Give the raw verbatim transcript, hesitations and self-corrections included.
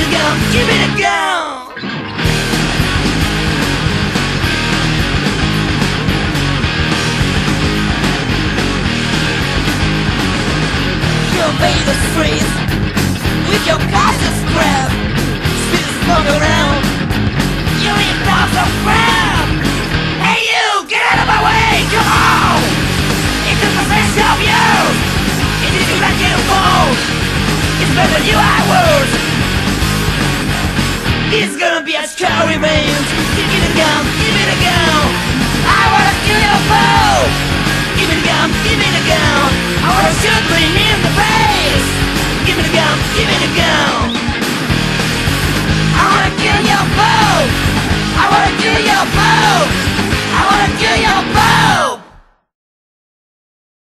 gun, give me the gun. You'll be the streets with your guys to scrap. Speed is flung around. You need dogs of crap. Hey you, get out of my way, come on. It's a possession of you. It is you that you fall. It's better you I was. It's gonna be a scary man.